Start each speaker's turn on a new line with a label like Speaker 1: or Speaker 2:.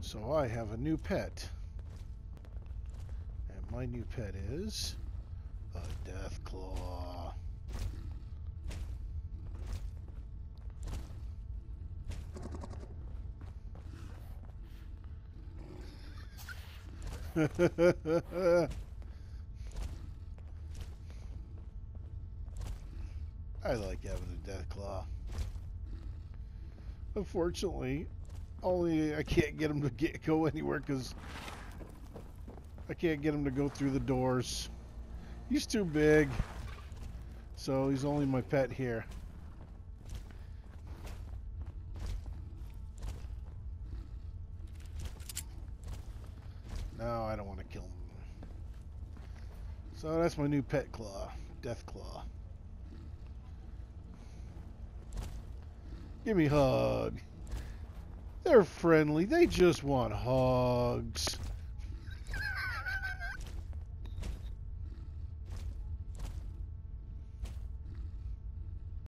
Speaker 1: So I have a new pet. And my new pet is a Deathclaw. I like having a Deathclaw. Unfortunately, I can't get him to go anywhere because I can't get him to go through the doors. He's too big, so he's only my pet here. No, I don't want to kill him. So that's my new pet claw, Deathclaw. Give me a hug. They're friendly. They just want hugs.